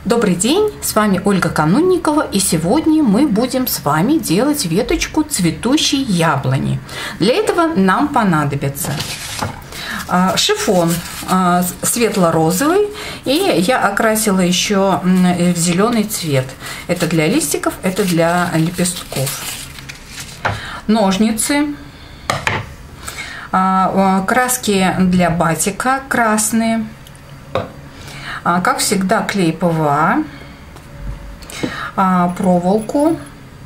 Добрый день, с вами Ольга Канунникова, и сегодня мы будем с вами делать веточку цветущей яблони. Для этого нам понадобится шифон светло-розовый, и я окрасила еще в зеленый цвет. Это для листиков, это для лепестков. Ножницы, краски для батика красные. Как всегда, клей ПВА, проволоку.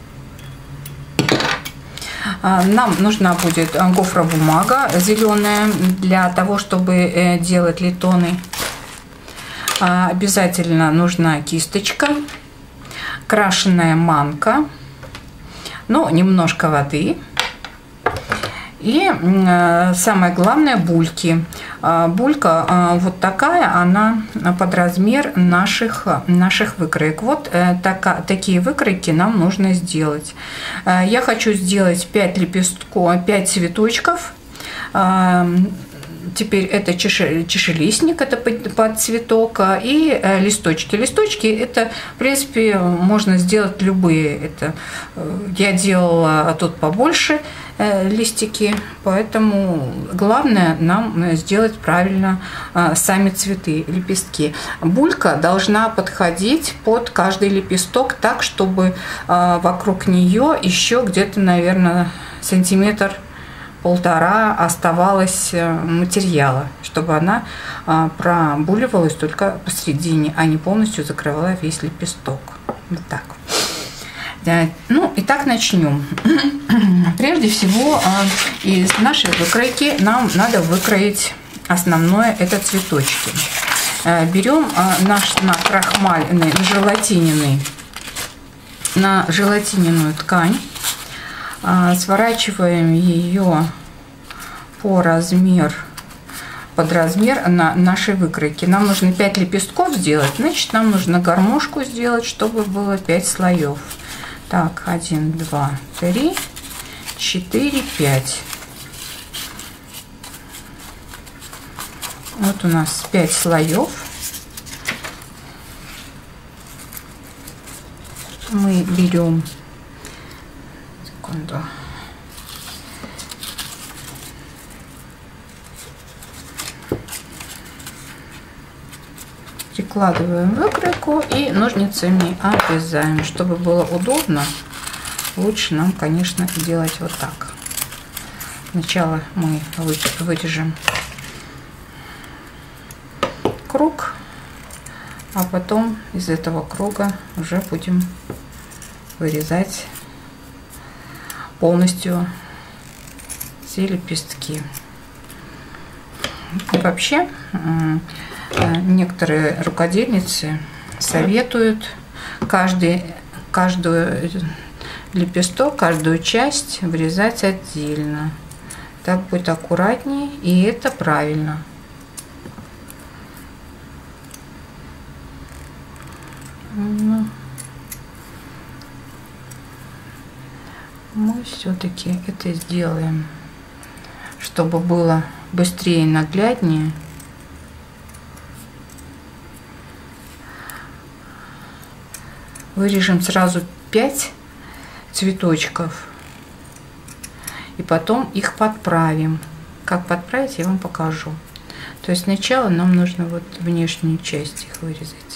Нам нужна будет гофробумага зеленая для того, чтобы делать литоны. Обязательно нужна кисточка, крашеная манка, ну, немножко воды. И самое главное, бульки. Булька вот такая, она под размер наших выкроек. Вот такие выкройки нам нужно сделать. Я хочу сделать 5 лепестков, 5 цветочков. Теперь это чашелистник, это под цветок, и листочки. Листочки это, в принципе, можно сделать любые. Это я делала тут побольше листики, поэтому главное нам сделать правильно сами цветы, лепестки. Булька должна подходить под каждый лепесток так, чтобы вокруг нее еще где-то, наверное, сантиметр-полтора оставалось материала, чтобы она пробуливалась только посередине, а не полностью закрывала весь лепесток. Вот так. Ну, итак, начнем. Прежде всего, из нашей выкройки нам надо выкроить основное, это цветочки. Берем наш накрахмаленный, на желатиненную ткань, сворачиваем ее под размер на нашей выкройки. Нам нужно 5 лепестков сделать, значит, нам нужно гармошку сделать, чтобы было 5 слоев. Так, 1, 2, 3, 4, 5. Вот у нас 5 слоев. Мы берем, секунду, прикладываем выкройку и ножницами обрезаем. Чтобы было удобно, лучше нам, конечно, делать вот так. Сначала мы вырежем круг, а потом из этого круга уже будем вырезать полностью все лепестки. И вообще, некоторые рукодельницы советуют каждый лепесток, каждую часть вырезать отдельно. Так будет аккуратнее, и это правильно. Мы все-таки это сделаем, чтобы было быстрее и нагляднее. Вырежем сразу 5 цветочков и потом их подправим. Как подправить, я вам покажу. То есть сначала нам нужно вот внешнюю часть их вырезать.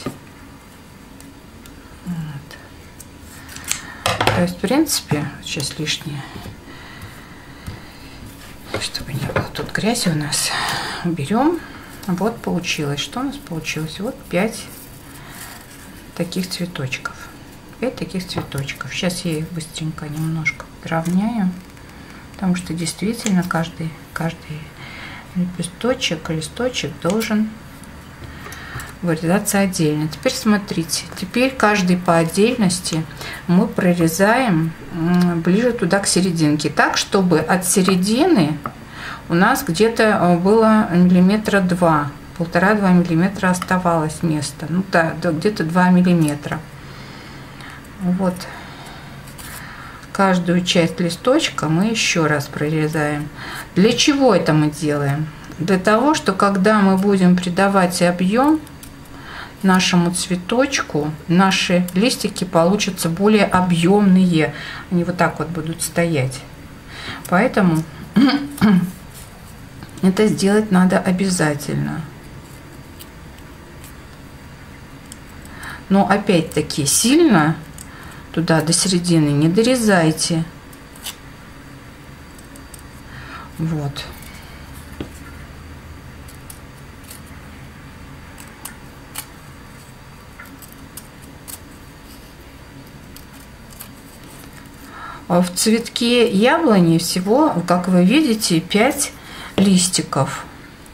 Вот. То есть, в принципе, сейчас лишнее, чтобы не было тут грязи у нас, берем. Вот получилось. Что у нас получилось? Вот 5 таких цветочков. 5 таких цветочков. Сейчас я их быстренько немножко подровняю, потому что действительно каждый листочек должен вырезаться отдельно. Теперь смотрите, теперь каждый по отдельности мы прорезаем ближе туда к серединке, так, чтобы от середины у нас где-то было миллиметра 2. 1,5-2 миллиметра оставалось место. Ну да, где-то 2 миллиметра. Вот. Каждую часть листочка мы еще раз прорезаем. Для чего это мы делаем? Для того, что когда мы будем придавать объем, нашему цветочку наши листики получатся более объемные. Они вот так вот будут стоять. Поэтому это сделать надо обязательно. Но опять-таки сильно туда до середины не дорезайте. Вот. В цветке яблони всего, как вы видите, 5 листиков.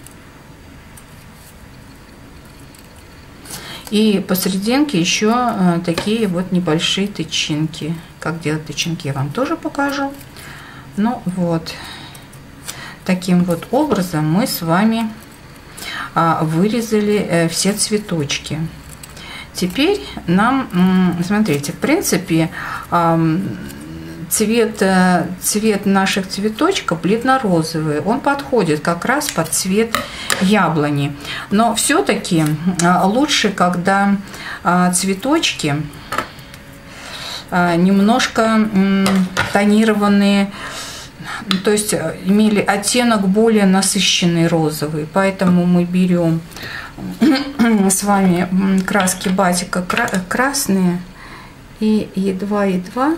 И посерединке еще такие вот небольшие тычинки. Как делать тычинки, я вам тоже покажу. Ну вот, таким вот образом мы с вами вырезали все цветочки. Теперь нам, смотрите, в принципе, цвет наших цветочков бледно-розовый, он подходит как раз под цвет яблони. Но все-таки лучше, когда цветочки немножко тонированные, то есть имели оттенок более насыщенный розовый. Поэтому мы берем с вами краски батика красные и едва-едва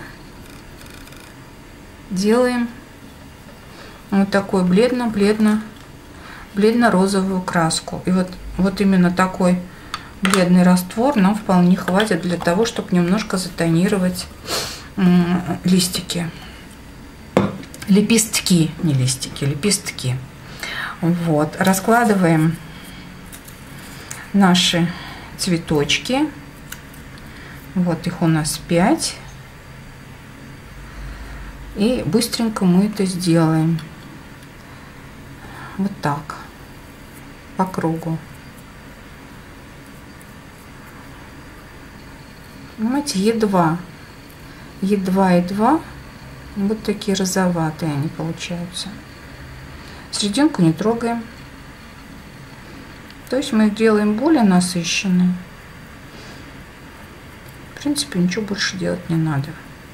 делаем вот такую бледно-розовую краску. И вот именно такой бледный раствор нам вполне хватит для того, чтобы немножко затонировать листики. Лепестки, не листики, лепестки. Вот. Раскладываем наши цветочки. Вот их у нас 5. И быстренько мы это сделаем. Вот так. По кругу. Понимаете, едва вот такие розоватые они получаются. Серединку не трогаем. То есть мы их делаем более насыщенные. В принципе, ничего больше делать не надо.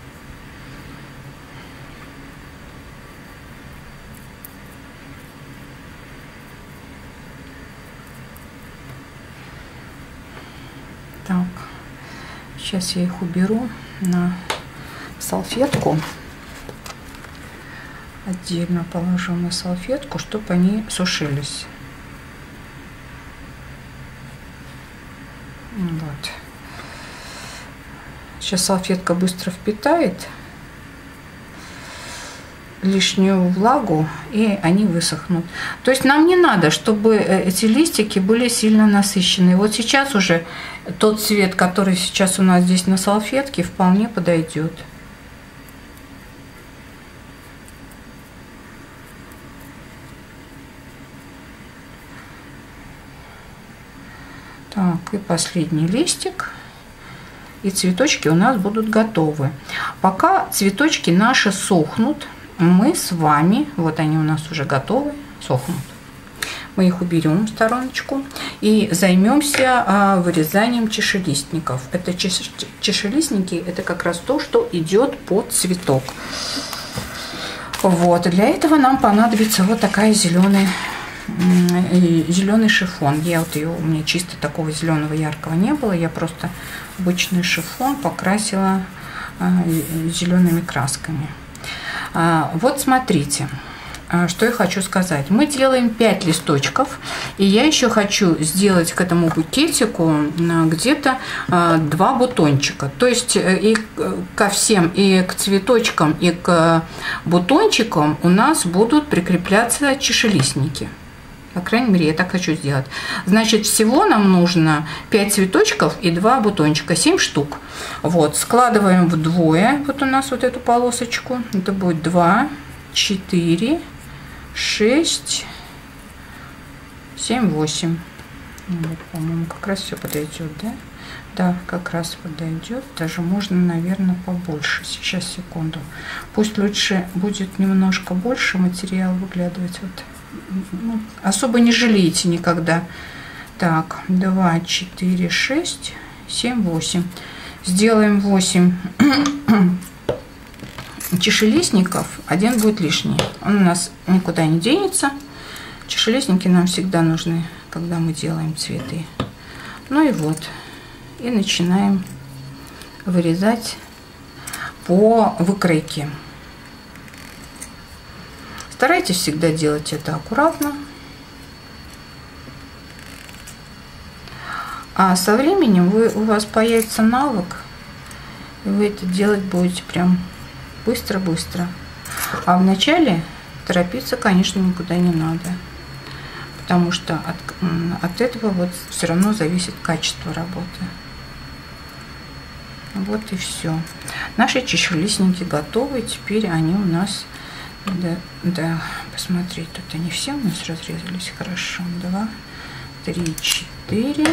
Так, сейчас я их уберу на салфетку. Отдельно положу на салфетку, чтобы они сушились. Вот. Сейчас салфетка быстро впитает лишнюю влагу, и они высохнут. То есть нам не надо, чтобы эти листики были сильно насыщенные. Вот сейчас уже тот цвет, который сейчас у нас здесь на салфетке, вполне подойдет. Так, и последний листик. И цветочки у нас будут готовы. Пока цветочки наши сохнут, мы с вами, вот они у нас уже готовы, сохнут. Мы их уберем в стороночку и займемся вырезанием чашелистников. Это чашелистники, это как раз то, что идет под цветок. Вот, для этого нам понадобится вот такая зеленый шифон. У меня чисто такого зеленого яркого не было, я просто обычный шифон покрасила зелеными красками. Вот смотрите, что я хочу сказать. Мы делаем 5 листочков, и я еще хочу сделать к этому букетику где-то 2 бутончика. То есть и ко всем, и к цветочкам, и к бутончикам у нас будут прикрепляться чашелистники. По крайней мере, я так хочу сделать. Значит, всего нам нужно 5 цветочков и 2 бутончика, 7 штук. Вот, складываем вдвое, вот у нас вот эту полосочку. Это будет 2, 4, 6, 7, 8. Вот, по-моему, как раз все подойдет, да? Да, как раз подойдет. Даже можно, наверное, побольше. Сейчас, секунду. Пусть лучше будет немножко больше материала выглядывать. Вот. Ну, особо не жалейте никогда Так, 2, 4, 6, 7, 8. Сделаем 8 чашелистников, один будет лишний. Он у нас никуда не денется. Чашелистники нам всегда нужны, когда мы делаем цветы. Ну и вот. И начинаем вырезать по выкройке. Старайтесь всегда делать это аккуратно. А со временем у вас появится навык, и вы это делать будете прям быстро-быстро. А вначале торопиться, конечно, никуда не надо, потому что от этого вот все равно зависит качество работы. Вот и все. Наши чашелистники готовы. Теперь они у нас, да, посмотреть, тут они все у нас разрезались хорошо. 2, 3, 4,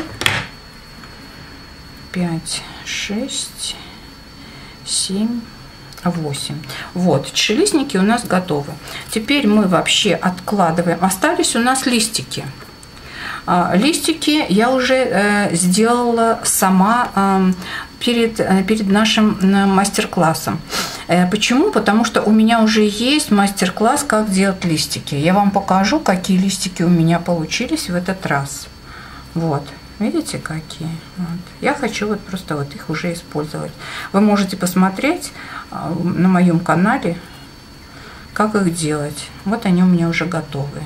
5, 6, 7, 8. Вот, чашелистники у нас готовы. Теперь мы вообще откладываем. Остались у нас листики. Листики я уже сделала сама перед нашим мастер-классом. Почему? Потому что у меня уже есть мастер-класс, как делать листики. Я вам покажу, какие листики у меня получились в этот раз. Вот. Видите, какие? Вот. Я хочу вот просто вот их уже использовать. Вы можете посмотреть на моем канале, как их делать. Вот они у меня уже готовы.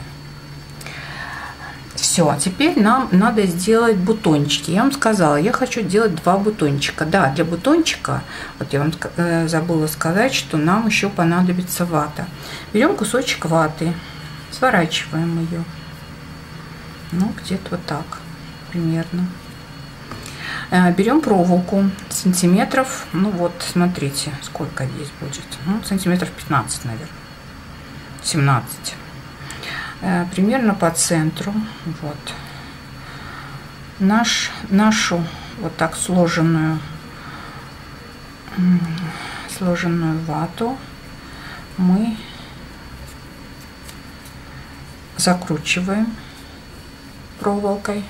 Все, теперь нам надо сделать бутончики. Я вам сказала, я хочу делать 2 бутончика. Да, для бутончика, вот я вам забыла сказать, что нам еще понадобится вата. Берем кусочек ваты, сворачиваем ее. Ну, где-то вот так примерно. Берем проволоку сантиметров, ну вот, смотрите, сколько здесь будет. Ну, сантиметров 15, наверное, 17. Примерно по центру. Вот. Нашу вот так сложенную вату мы закручиваем проволокой.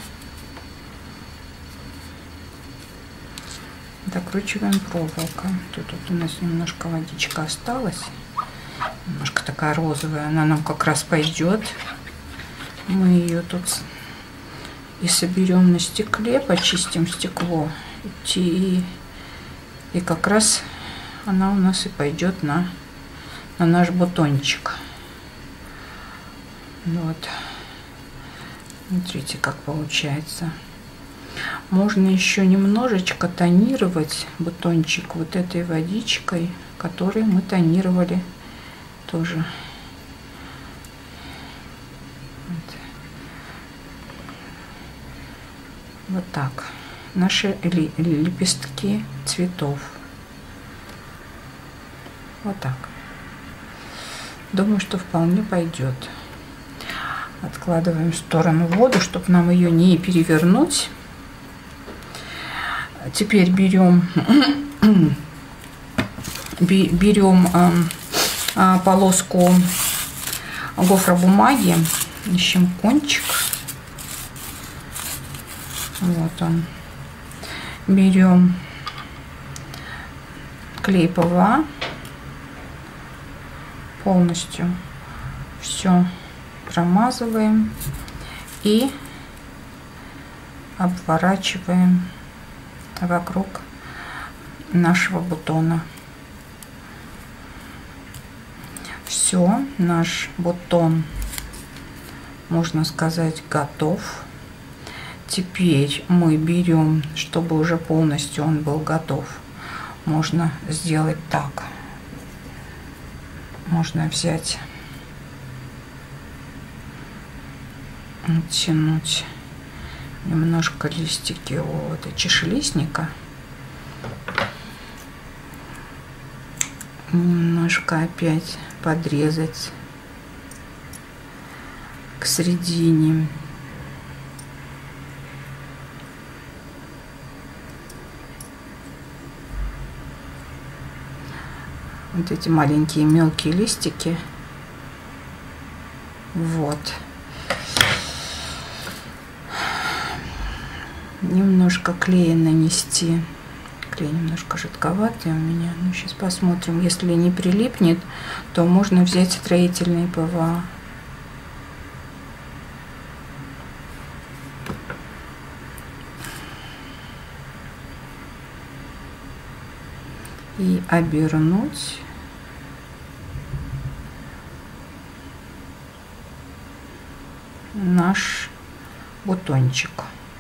Закручиваем проволокой. Тут у нас немножко водичка осталась. Немножко такая розовая. Она нам как раз пойдет. Мы ее тут и соберем на стекле, почистим стекло. И как раз она у нас и пойдет на наш бутончик. Вот. Смотрите, как получается. Можно еще немножечко тонировать бутончик вот этой водичкой, которой мы тонировали тоже. Вот так. Наши лепестки цветов. Вот так. Думаю, что вполне пойдет. Откладываем в сторону воду, чтобы нам ее не перевернуть. Теперь берем полоску гофробумаги, ищем кончик. Вот он. Берем клей ПВА, полностью все промазываем и обворачиваем вокруг нашего бутона. Все, наш бутон, можно сказать, готов. Теперь мы берем, чтобы уже полностью он был готов, можно сделать так. Можно взять, оттянуть немножко листики от чашелистника, немножко опять подрезать к середине. Вот эти маленькие мелкие листики. Вот. немножко клея нанести. Клей немножко жидковатый у меня. Ну, сейчас посмотрим. Если не прилипнет, то можно взять строительный ПВА. И обернуть наш бутончик.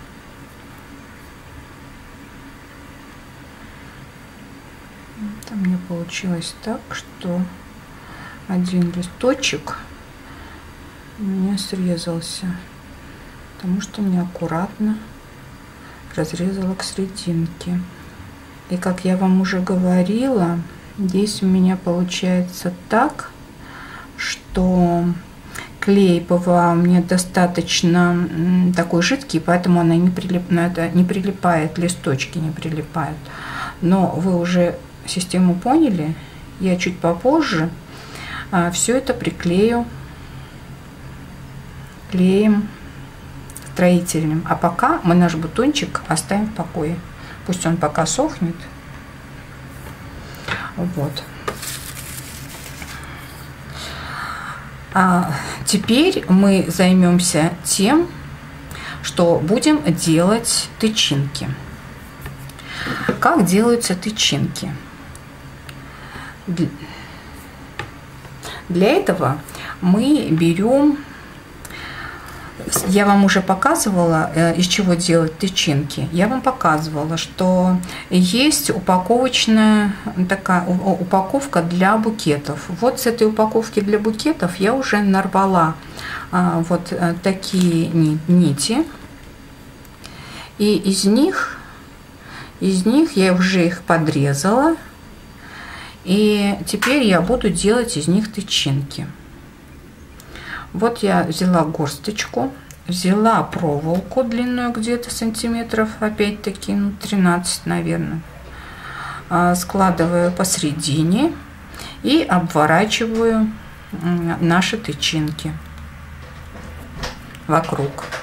Это у меня получилось так, что один листочек у меня срезался, потому что неаккуратно разрезала к серединке. И как я вам уже говорила, здесь у меня получается так, что клей ПВА у меня достаточно такой жидкий, поэтому она не прилипает, листочки не прилипают. Но вы уже систему поняли, я чуть попозже все это приклею клеем строительным. А пока мы наш бутончик оставим в покое. Пусть он пока сохнет. Вот. А теперь мы займемся тем, что будем делать тычинки. Как делаются тычинки? Для этого мы берем, я вам уже показывала, из чего делать тычинки. Я вам показывала, что есть упаковочная такая упаковка для букетов. Вот с этой упаковки для букетов я уже нарвала вот такие нити, и из них я уже их подрезала, и теперь я буду делать из них тычинки. Вот я взяла горсточку, взяла проволоку длиной где-то сантиметров, опять-таки, 13, наверное. Складываю посередине и обворачиваю наши тычинки вокруг.